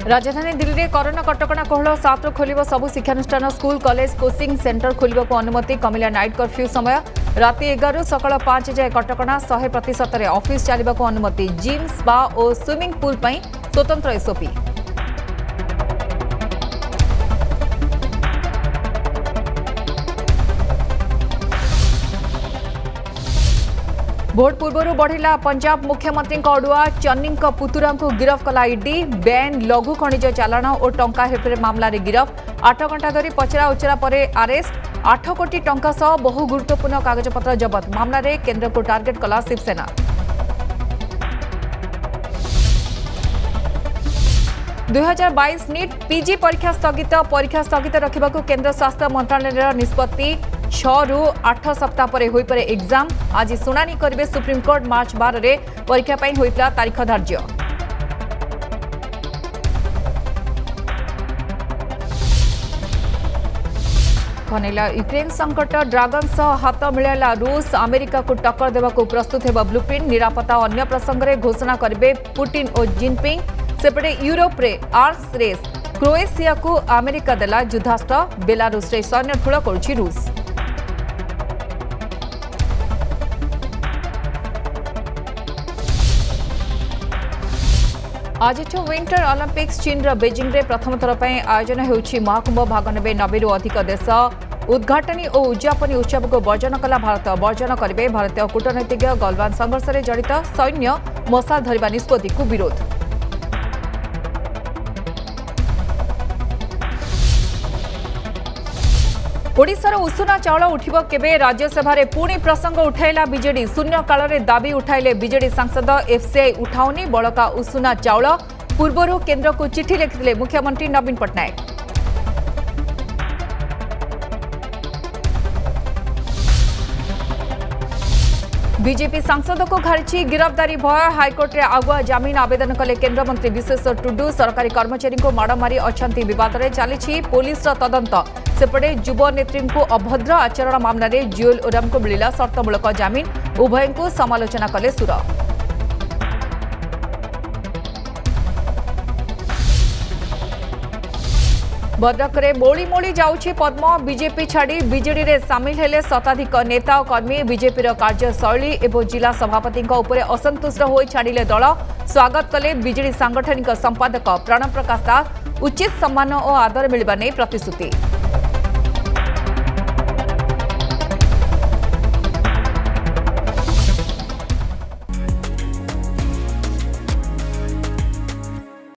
राजधानी दिल्ली में कोरोना कटकणा कोहल 7 खोल सबु शिक्षानुष्ठान स्कूल कॉलेज कोचिंग सेंटर खोल अनुमति कमिला नाइट कर्फ्यू समय राति 11 सकाल 5 जाए कटकणा 100% ऑफिस चलने को अनुमति जिम स्पा और स्विमिंग पूल पर स्वतंत्र एसओपी। भोट पूर्व बढ़िला पंजाब मुख्यमंत्री अड़ुआ चन्नी पुतुरा को गिरफ कला ईडी बेन लघु खनिज चालाण और टंका हेरफेर मामलें गिरफ 8 घंटा धरी पचरा उचरा पर अरेस्ट 8 कोटी टंका सह बहु गुरुत्वपूर्ण कागजपत्र जबत मामलें केंद्र को टार्गेट कला शिवसेना। नीट पीजी परीक्षा स्थगित रखा केंद्र स्वास्थ्य मंत्रालय निष्पत्ति 6 ରୁ 8 सप्ताह पर होई परे एग्जाम आज सुनानी करिवे सुप्रीमकोर्ट मार्च 12 रे परीक्षा पई होइतला तारीख धार्य। खनेला यूक्रेन संकट ड्रैगन सह हाथ मिलाला रूस अमेरिका को टक्कर देवा को प्रस्तुत हेबा ब्लूप्रिंट निरापत्ता अन्य प्रसंग में घोषणा करिवे पुतिन और जिनपिंग। सेपटे यूरोप रे आर्म्स रेस क्रोएशिया को अमेरिका देला युद्धास्त्र बेलारूस रे सैन्य ठूल करुछि रूस। आज विंटर ओलंपिक्स चीन बेजिंग रे प्रथम थर पर आयोजन होउछि महाकुंभ भाग ने 90 अधिक देश उद्घाटनी और उद्यापनी उत्सव को वर्जन कला भारत वर्जन करेंगे भारतीय कूटनीतिज्ञ गलवान संघर्ष में जड़ित सैन्य मशाल धरिबा निष्पत्ति को विरोध। ओडिशार उषुना चाउल उठिब केबे राज्यसभा रे पुणी प्रसंग उठाइला बीजेडी शून्य काल रे दाबी उठाइले बीजेडी सांसद एफसीआई उठाउनी बड़का उषुना चाउल पूर्वरु केंद्र को चिठी लिखिथिले मुख्यमंत्री नवीन पट्टनायक। बीजेपी सांसद को घारिछि गिरफ्तारी भय हाईकोर्ट रे आगुआ जमीन आवेदन कले केंद्रमंत्री विशेष टुडू सरकारी कर्मचारी को माड़ मारी अछंती विवाद रे चलीछि पुलिस तदंत। सेपटे युव नेत्री को अभद्र आचरण मामलें जुएल ओराम को मिला शर्तमूलक जमीन उभय को समालोचना कले सुर। भद्रक में मोड़ी मोड़ी जाउछि पद्म बीजेपी छाड़ी बीजेडी रे सामिल हेले शताधिक नेता और कर्मी बीजेपी कार्यशैली एवं जिला सभापति असंतुष्ट हो छाड़िले दल स्वागत कले बीजेडी सांगठनिक संपादक प्रणव प्रकाश दास उचित सम्मान और आदर मिलवा नहीं प्रतिश्रुति।